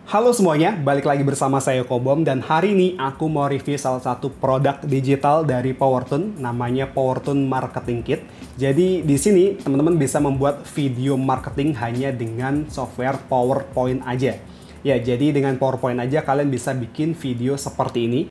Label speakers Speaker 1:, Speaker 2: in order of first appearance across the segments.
Speaker 1: Halo semuanya, balik lagi bersama saya Kobom dan hari ini aku mau review salah satu produk digital dari Powertune namanya Powertune Marketing Kit. Jadi di sini teman-teman bisa membuat video marketing hanya dengan software PowerPoint aja. Ya, jadi dengan PowerPoint aja kalian bisa bikin video seperti ini.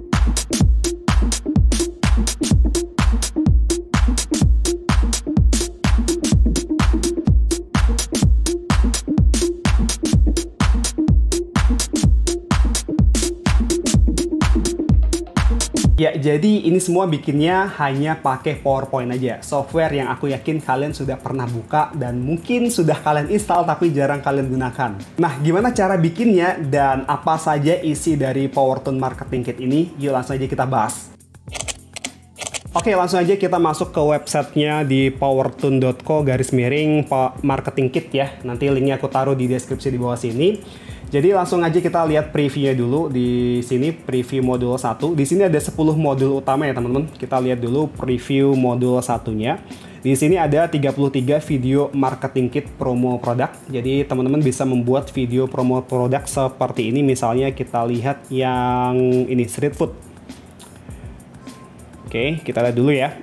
Speaker 1: Ya, jadi ini semua bikinnya hanya pakai PowerPoint aja. Software yang aku yakin kalian sudah pernah buka dan mungkin sudah kalian install tapi jarang kalian gunakan. Nah, gimana cara bikinnya dan apa saja isi dari Powertune Marketing Kit ini? Yuk langsung aja kita bahas. Oke, langsung aja kita masuk ke websitenya di powertune.co/marketing kit ya. Nanti linknya aku taruh di deskripsi di bawah sini. Jadi langsung aja kita lihat previewnya dulu di sini, preview modul 1. Di sini ada 10 modul utama ya teman-teman. Kita lihat dulu preview modul 1-nya. Di sini ada 33 video marketing kit promo produk. Jadi teman-teman bisa membuat video promo produk seperti ini. Misalnya kita lihat yang ini street food. Oke, kita lihat dulu ya.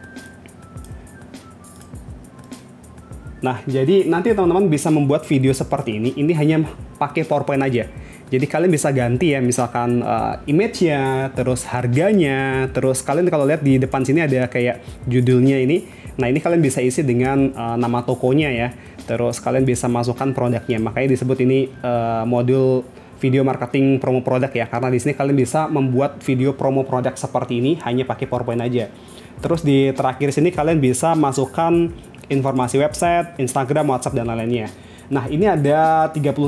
Speaker 1: Nah, jadi nanti teman-teman bisa membuat video seperti ini. Ini hanya pakai PowerPoint aja. Jadi kalian bisa ganti ya, misalkan image-nya, terus harganya, terus kalian kalau lihat di depan sini ada kayak judulnya ini. Nah, ini kalian bisa isi dengan nama tokonya ya. Terus kalian bisa masukkan produknya. Makanya disebut ini modul video marketing promo produk ya. Karena di sini kalian bisa membuat video promo produk seperti ini hanya pakai PowerPoint aja. Terus di terakhir sini kalian bisa masukkan informasi website, Instagram, WhatsApp, dan lain-lainnya. Nah, ini ada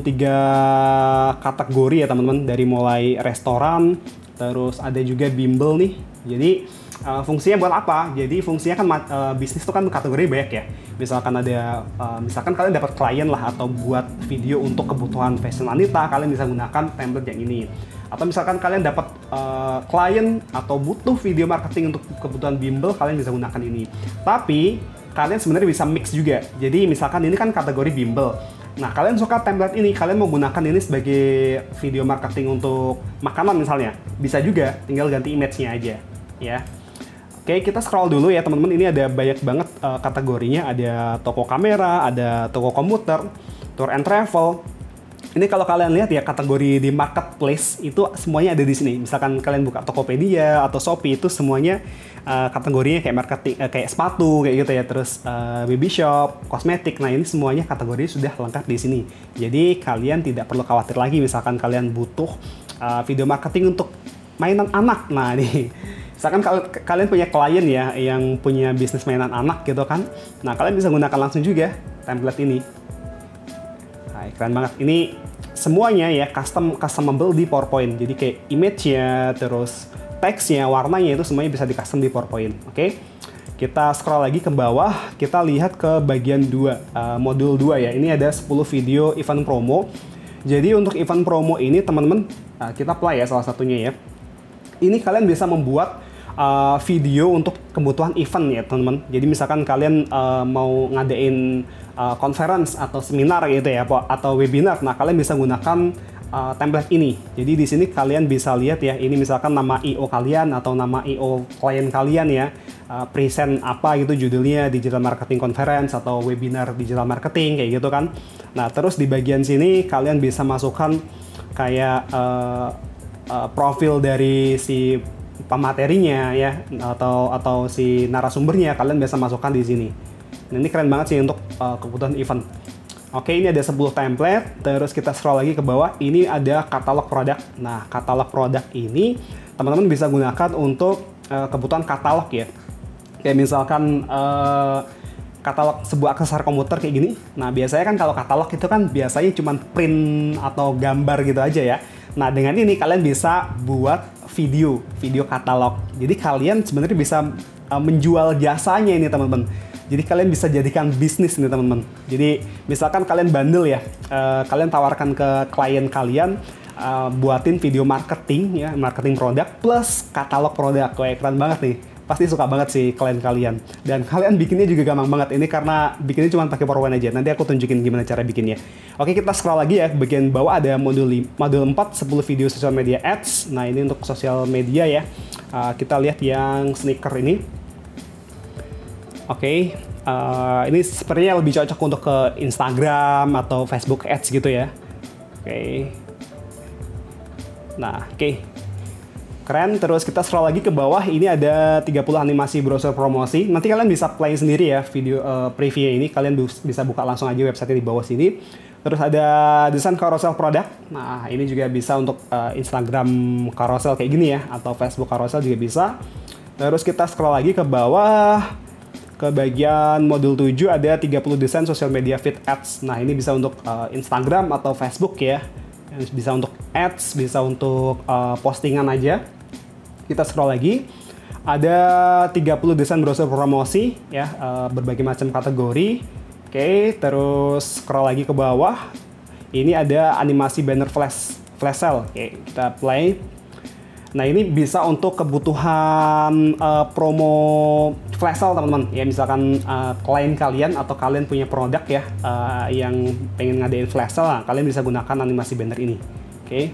Speaker 1: 33 kategori ya teman-teman, dari mulai restoran, terus ada juga bimbel nih. Jadi fungsinya buat apa? Jadi fungsinya kan bisnis itu kan kategori banyak ya. Misalkan ada, misalkan kalian dapat klien lah atau buat video untuk kebutuhan fashion wanita, kalian bisa gunakan template yang ini. Atau misalkan kalian dapat klien atau butuh video marketing untuk kebutuhan bimbel, kalian bisa gunakan ini. Tapi kalian sebenarnya bisa mix juga. Jadi misalkan ini kan kategori bimbel. Nah, kalian suka template ini, kalian mau gunakan ini sebagai video marketing untuk makanan misalnya. Bisa juga, tinggal ganti image-nya aja. Ya. Oke, kita scroll dulu ya teman-teman. Ini ada banyak banget kategorinya. Ada toko kamera, ada toko komputer, tour and travel. Ini kalau kalian lihat ya, kategori di marketplace itu semuanya ada di sini. Misalkan kalian buka Tokopedia atau Shopee, itu semuanya kategorinya kayak marketing, kayak sepatu kayak gitu ya. Terus baby shop, kosmetik. Nah, ini semuanya kategori sudah lengkap di sini. Jadi kalian tidak perlu khawatir lagi misalkan kalian butuh video marketing untuk mainan anak. Nah, nih. Misalkan kalian punya klien ya yang punya bisnis mainan anak gitu kan. Nah, kalian bisa gunakan langsung juga template ini. Nah, keren banget. Ini semuanya ya customable di PowerPoint. Jadi kayak image-nya, terus teksnya, warnanya itu semuanya bisa di custom di PowerPoint. Oke. Kita scroll lagi ke bawah, kita lihat ke bagian 2, modul 2 ya. Ini ada 10 video event promo. Jadi untuk event promo ini teman-teman, kita play ya salah satunya ya. Ini kalian bisa membuat video untuk kebutuhan event ya teman-teman. Jadi misalkan kalian mau ngadain conference atau seminar gitu ya, atau webinar. Nah, kalian bisa gunakan template ini. Jadi di sini kalian bisa lihat ya, ini misalkan nama IO kalian atau nama IO klien kalian ya, present apa gitu judulnya, digital marketing conference atau webinar digital marketing kayak gitu kan. Nah, terus di bagian sini kalian bisa masukkan kayak profil dari si pematerinya ya, atau si narasumbernya, kalian bisa masukkan di sini. Nah, ini keren banget sih untuk kebutuhan event. Oke, ini ada 10 template. Terus kita scroll lagi ke bawah. Ini ada katalog produk. Nah, katalog produk ini teman-teman bisa gunakan untuk kebutuhan katalog ya. Kayak misalkan katalog sebuah aksesoris komputer kayak gini. Nah, biasanya kan kalau katalog itu kan biasanya cuma print atau gambar gitu aja ya. Nah, dengan ini kalian bisa buat video katalog. Jadi kalian sebenarnya bisa menjual jasanya ini teman-teman. Jadi kalian bisa jadikan bisnis nih teman-teman. Jadi misalkan kalian bandel ya, kalian tawarkan ke klien kalian, buatin video marketing ya, marketing produk plus katalog produk. Kayak keren banget nih. pasti suka banget sih klien kalian. Dan kalian bikinnya juga gampang banget. Ini karena bikinnya cuma pakai PowerPoint aja. Nanti aku tunjukin gimana cara bikinnya. Oke, kita scroll lagi ya. Bagian bawah ada modul 4, 10 video sosial media ads. Nah, ini untuk sosial media ya. Kita lihat yang sneaker ini. Oke, ini sepertinya lebih cocok untuk ke Instagram atau Facebook ads gitu ya. Oke. Nah, oke. Keren. Terus kita scroll lagi ke bawah. Ini ada 30 animasi browser promosi. Nanti kalian bisa play sendiri ya video preview ini. Kalian bisa buka langsung aja website di bawah sini. Terus ada desain carousel produk. Nah, ini juga bisa untuk Instagram carousel kayak gini ya. Atau Facebook carousel juga bisa. Terus kita scroll lagi ke bawah. Ke bagian modul 7 ada 30 desain social media feed ads. Nah, ini bisa untuk Instagram atau Facebook ya. Bisa untuk ads, bisa untuk postingan aja. Kita scroll lagi. Ada 30 desain browser promosi ya, berbagai macam kategori. Oke, terus scroll lagi ke bawah. Ini ada animasi banner flash sale. Oke, kita play. Nah, ini bisa untuk kebutuhan promo flash sale teman-teman. Ya, misalkan klien kalian atau kalian punya produk ya yang pengen ngadain flash sale, kalian bisa gunakan animasi banner ini. Oke.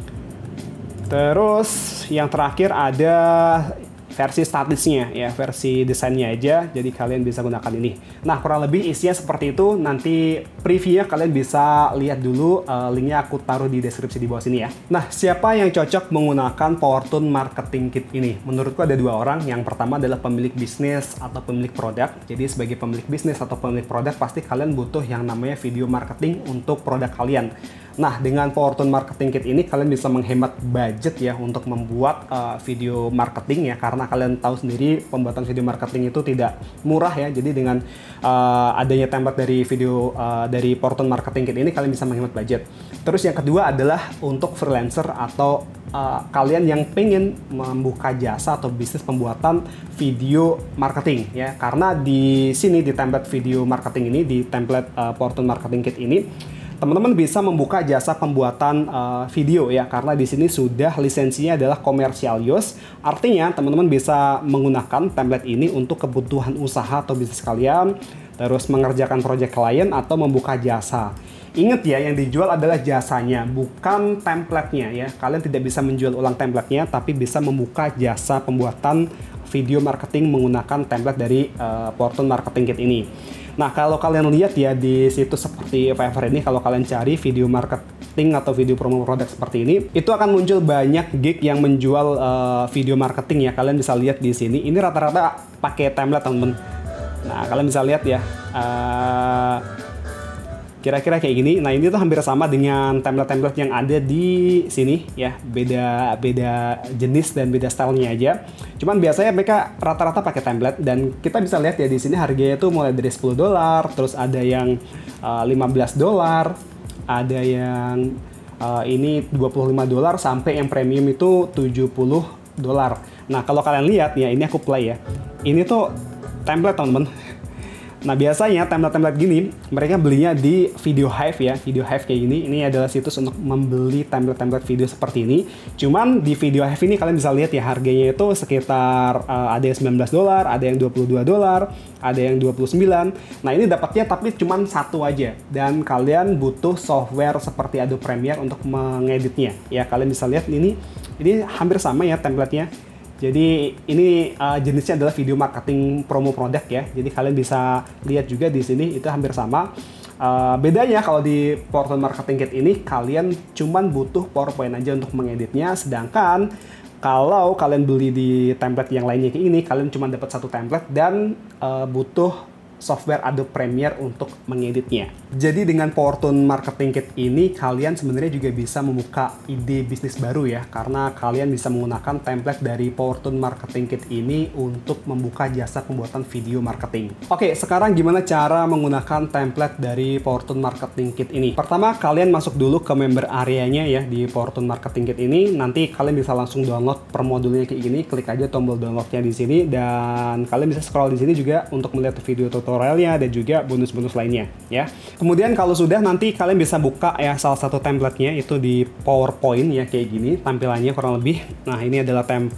Speaker 1: Terus yang terakhir ada versi statisnya ya, versi desainnya aja. Jadi kalian bisa gunakan ini. Nah, kurang lebih isinya seperti itu. Nanti previewnya kalian bisa lihat dulu, linknya aku taruh di deskripsi di bawah sini ya. Nah, siapa yang cocok menggunakan PowerTune Marketing Kit ini? Menurutku ada dua orang. Yang pertama adalah pemilik bisnis atau pemilik produk. Jadi sebagai pemilik bisnis atau pemilik produk, pasti kalian butuh yang namanya video marketing untuk produk kalian. Nah, dengan PowerTune Marketing Kit ini kalian bisa menghemat budget ya untuk membuat video marketing ya, karena kalian tahu sendiri pembuatan video marketing itu tidak murah ya. Jadi dengan adanya template dari video dari PowerTune Marketing Kit ini kalian bisa menghemat budget. Terus yang kedua adalah untuk freelancer atau kalian yang pengen membuka jasa atau bisnis pembuatan video marketing ya, karena di sini di template video marketing ini, di template PowerTune Marketing Kit ini, teman-teman bisa membuka jasa pembuatan video ya, karena di sini sudah lisensinya adalah commercial use. Artinya teman-teman bisa menggunakan template ini untuk kebutuhan usaha atau bisnis kalian, terus mengerjakan proyek klien atau membuka jasa. Ingat ya, yang dijual adalah jasanya, bukan templatenya ya. Kalian tidak bisa menjual ulang templatenya, tapi bisa membuka jasa pembuatan video marketing menggunakan template dari PowerTune Marketing Kit ini. Nah, kalau kalian lihat ya di situs seperti Fiverr ini, kalau kalian cari video marketing atau video promo produk seperti ini, itu akan muncul banyak gig yang menjual video marketing ya. Kalian bisa lihat di sini, ini rata-rata pakai template teman-teman. Nah, kalian bisa lihat ya, kira-kira kayak gini. Nah, ini tuh hampir sama dengan template-template yang ada di sini ya. Beda jenis dan beda stylenya aja. Cuman biasanya mereka rata-rata pakai template, dan kita bisa lihat ya di sini harganya tuh mulai dari $10, terus ada yang $15, ada yang ini $25 sampai yang premium itu $70. Nah, kalau kalian lihat ya, ini aku play ya. Ini tuh template teman-teman. Nah, biasanya template-template gini mereka belinya di Video Hive ya. Video Hive kayak gini, ini adalah situs untuk membeli template-template video seperti ini. Cuman di Video Hive ini kalian bisa lihat ya, harganya itu sekitar ada yang $19, ada yang $22, ada yang 29. Nah, ini dapatnya tapi cuman satu aja, dan kalian butuh software seperti Adobe Premiere untuk mengeditnya ya. Kalian bisa lihat ini hampir sama ya template-nya. Jadi ini jenisnya adalah video marketing promo produk ya. Jadi kalian bisa lihat juga di sini itu hampir sama. Bedanya kalau di PowerTune Marketing Kit ini kalian cuman butuh PowerPoint aja untuk mengeditnya, sedangkan kalau kalian beli di template yang lainnya kayak ini, kalian cuma dapat satu template dan butuh software Adobe Premiere untuk mengeditnya. Jadi dengan PowerTune Marketing Kit ini kalian sebenarnya juga bisa membuka ide bisnis baru ya, karena kalian bisa menggunakan template dari PowerTune Marketing Kit ini untuk membuka jasa pembuatan video marketing. Oke, sekarang gimana cara menggunakan template dari PowerTune Marketing Kit ini? Pertama, kalian masuk dulu ke member areanya ya di PowerTune Marketing Kit ini. Nanti kalian bisa langsung download per modulnya kayak gini. Klik aja tombol downloadnya di sini, dan kalian bisa scroll di sini juga untuk melihat video tutorialnya dan juga bonus-bonus lainnya ya. Kemudian kalau sudah, nanti kalian bisa buka ya salah satu templatenya itu di PowerPoint ya, kayak gini tampilannya kurang lebih. Nah, ini adalah template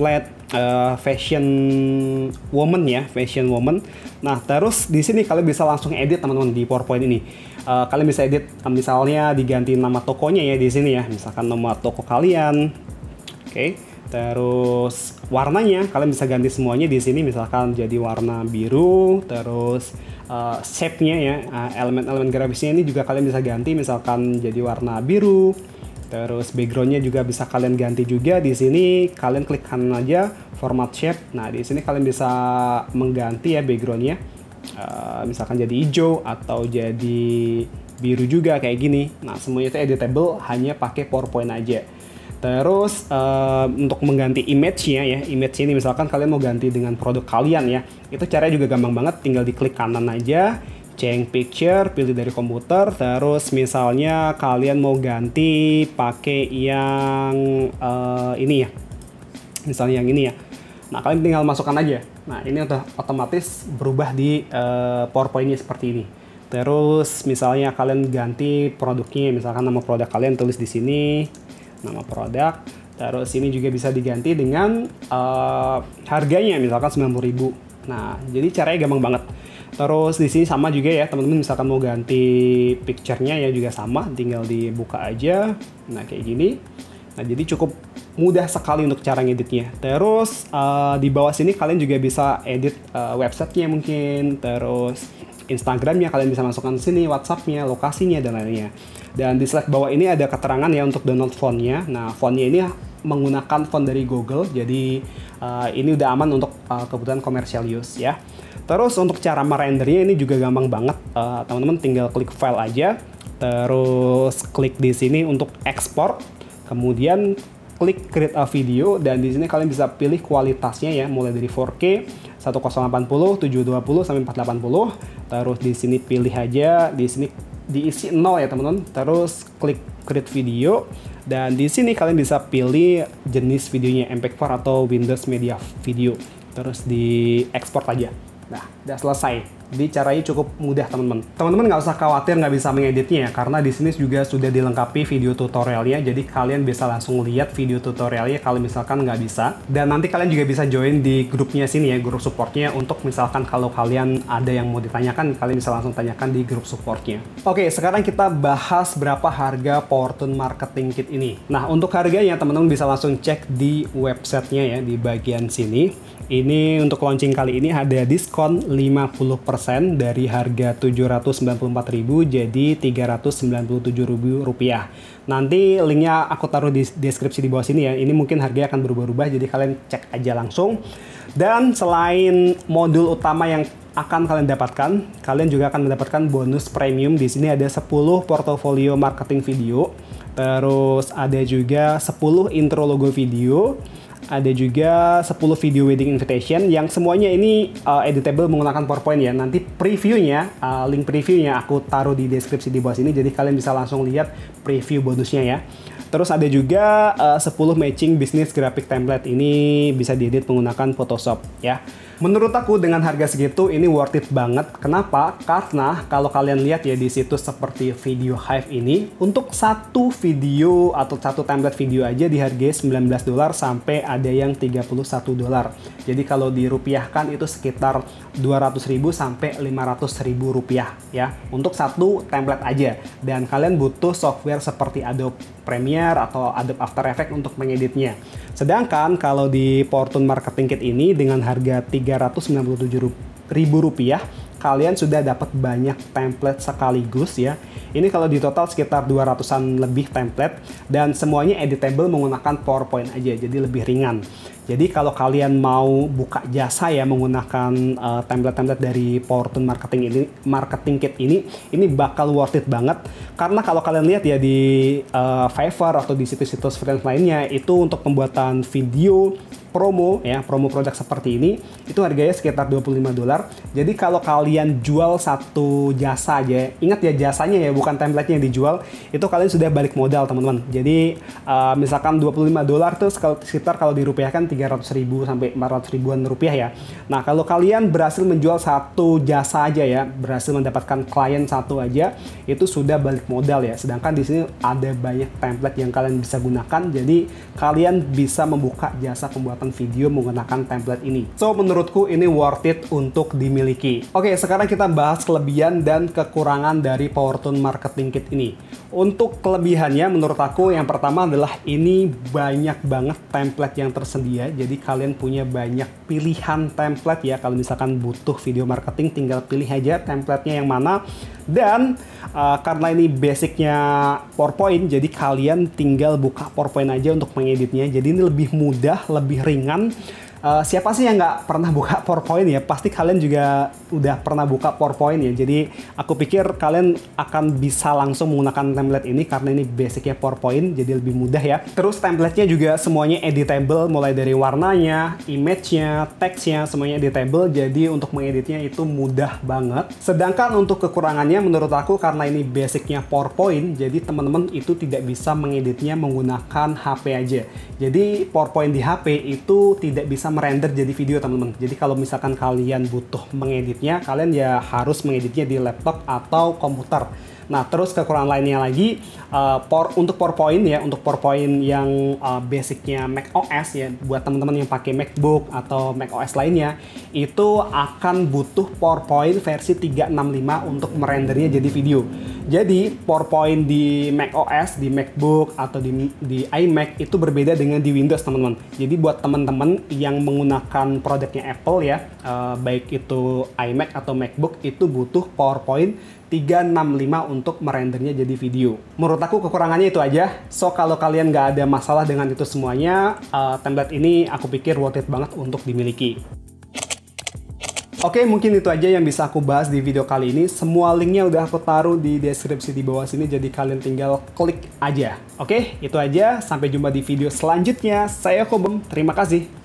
Speaker 1: fashion woman ya, fashion woman. Nah, terus di sini kalian bisa langsung edit teman-teman di PowerPoint ini. Kalian bisa edit misalnya diganti nama tokonya ya di sini ya, misalkan nama toko kalian. Oke. Terus warnanya kalian bisa ganti semuanya di sini, misalkan jadi warna biru. Terus shape-nya ya, elemen-elemen grafisnya ini juga kalian bisa ganti, misalkan jadi warna biru. Terus backgroundnya juga bisa kalian ganti juga di sini. Kalian klik kanan aja format shape. Nah di sini kalian bisa mengganti ya backgroundnya, misalkan jadi hijau atau jadi biru juga kayak gini. Nah semuanya itu editable hanya pakai PowerPoint aja. Terus untuk mengganti image-nya ya, image ini misalkan kalian mau ganti dengan produk kalian ya, itu caranya juga gampang banget, tinggal diklik kanan aja, change picture, pilih dari komputer. Terus misalnya kalian mau ganti pakai yang ini ya, misalnya yang ini ya. Nah kalian tinggal masukkan aja. Nah ini udah otomatis berubah di PowerPoint-nya seperti ini. Terus misalnya kalian ganti produknya, misalkan nama produk kalian tulis di sini, nama produk. Terus ini juga bisa diganti dengan harganya, misalkan 90.000. Nah jadi caranya gampang banget. Terus di sini sama juga ya teman-teman, misalkan mau ganti picture-nya ya juga sama, tinggal dibuka aja. Nah kayak gini. Nah jadi cukup mudah sekali untuk cara ngeditnya. Terus di bawah sini kalian juga bisa edit websitenya mungkin, terus Instagramnya kalian bisa masukkan ke sini, WhatsAppnya, lokasinya dan lainnya. Dan di slide bawah ini ada keterangan ya untuk download fontnya. Nah fontnya ini menggunakan font dari Google, jadi ini udah aman untuk kebutuhan commercial use ya. Terus untuk cara merendernya ini juga gampang banget, teman-teman tinggal klik file aja, terus klik di sini untuk export, kemudian klik create a video, dan di sini kalian bisa pilih kualitasnya ya, mulai dari 4K, 1080, 720 sampai 480. Terus di sini pilih aja, di sini diisi 0 ya teman-teman. Terus klik create video, dan di sini kalian bisa pilih jenis videonya MP4 atau Windows Media Video. Terus di export aja. Nah, udah selesai. Jadi caranya cukup mudah teman-teman. Teman-teman nggak usah khawatir nggak bisa mengeditnya ya, karena di sini juga sudah dilengkapi video tutorialnya. Jadi kalian bisa langsung lihat video tutorialnya kalau misalkan nggak bisa. Dan nanti kalian juga bisa join di grupnya sini ya, grup supportnya, untuk misalkan kalau kalian ada yang mau ditanyakan, kalian bisa langsung tanyakan di grup supportnya. Oke, sekarang kita bahas berapa harga PowerTune Marketing Kit ini. Nah, untuk harganya teman-teman bisa langsung cek di websitenya ya, di bagian sini. Ini untuk launching kali ini ada diskon 50% dari harga Rp794.000 jadi Rp397.000. Nanti linknya aku taruh di deskripsi di bawah sini ya. Ini mungkin harganya akan berubah-ubah, jadi kalian cek aja langsung. Dan selain modul utama yang akan kalian dapatkan, kalian juga akan mendapatkan bonus premium. Di sini ada 10 portofolio marketing video, terus ada juga 10 intro logo video, ada juga 10 video wedding invitation yang semuanya ini editable menggunakan PowerPoint ya. Nanti previewnya, link previewnya aku taruh di deskripsi di bawah sini, jadi kalian bisa langsung lihat preview bonusnya ya. Terus ada juga 10 matching business graphic template, ini bisa diedit menggunakan Photoshop ya. Menurut aku dengan harga segitu ini worth it banget. Kenapa? Karena kalau kalian lihat ya di situs seperti Video Hive ini, untuk satu video atau satu template video aja dihargai $19 sampai ada yang $31. Jadi kalau dirupiahkan itu sekitar 200.000 sampai 500.000 rupiah ya untuk satu template aja. Dan kalian butuh software seperti Adobe Premiere atau Adobe After Effects untuk mengeditnya. Sedangkan kalau di PowerTune Marketing Kit ini dengan harga Rp397.000, kalian sudah dapat banyak template sekaligus ya. Ini kalau di total sekitar 200-an lebih template, dan semuanya editable menggunakan PowerPoint aja, jadi lebih ringan. Jadi kalau kalian mau buka jasa ya menggunakan template-template dari PowerTune Marketing Kit ini bakal worth it banget. Karena kalau kalian lihat ya di Fiverr atau di situs-situs freelance lainnya, itu untuk pembuatan video promo ya, promo produk seperti ini itu harganya sekitar $25. Jadi kalau kalian jual satu jasa aja, ingat ya jasanya ya, bukan template-nya yang dijual, itu kalian sudah balik modal teman-teman. Jadi misalkan $25 tuh sekitar kalau dirupiahkan 300.000 sampai 400 ribuan rupiah ya. Nah, kalau kalian berhasil menjual satu jasa aja ya, berhasil mendapatkan klien satu aja, itu sudah balik modal ya. Sedangkan di sini ada banyak template yang kalian bisa gunakan, jadi kalian bisa membuka jasa pembuatan video menggunakan template ini. So, menurutku ini worth it untuk dimiliki. Oke, sekarang kita bahas kelebihan dan kekurangan dari PowerTune Marketing Kit ini. Untuk kelebihannya menurut aku yang pertama adalah ini banyak banget template yang tersedia. Jadi kalian punya banyak pilihan template ya. Kalau misalkan butuh video marketing tinggal pilih aja templatenya yang mana. Dan karena ini basicnya PowerPoint, jadi kalian tinggal buka PowerPoint aja untuk mengeditnya. Jadi ini lebih mudah, lebih ringan. Siapa sih yang nggak pernah buka PowerPoint ya? Pasti kalian juga udah pernah buka PowerPoint ya. Jadi aku pikir kalian akan bisa langsung menggunakan template ini karena ini basicnya PowerPoint, jadi lebih mudah ya. Terus templatenya juga semuanya editable, mulai dari warnanya, image-nya, teksnya, semuanya editable. Jadi untuk mengeditnya itu mudah banget. Sedangkan untuk kekurangannya menurut aku karena ini basicnya PowerPoint, jadi teman-teman itu tidak bisa mengeditnya menggunakan HP aja. Jadi PowerPoint di HP itu tidak bisa merender jadi video teman-teman. Jadi kalau misalkan kalian butuh mengeditnya, kalian ya harus mengeditnya di laptop atau komputer. Nah, terus kekurangan lainnya lagi, untuk PowerPoint ya, untuk PowerPoint yang basicnya macOS ya, buat teman-teman yang pakai MacBook atau macOS lainnya, itu akan butuh PowerPoint versi 365 untuk merendernya jadi video. Jadi, PowerPoint di macOS, di MacBook, atau di iMac itu berbeda dengan di Windows, teman-teman. Jadi, buat teman-teman yang menggunakan produknya Apple ya, baik itu iMac atau MacBook, itu butuh PowerPoint 365 untuk merendernya jadi video. Menurut aku kekurangannya itu aja. So, kalau kalian nggak ada masalah dengan itu semuanya, template ini aku pikir worth it banget untuk dimiliki. Oke, mungkin itu aja yang bisa aku bahas di video kali ini. Semua linknya udah aku taruh di deskripsi di bawah sini, jadi kalian tinggal klik aja. Oke, itu aja. Sampai jumpa di video selanjutnya. Saya Kobem, terima kasih.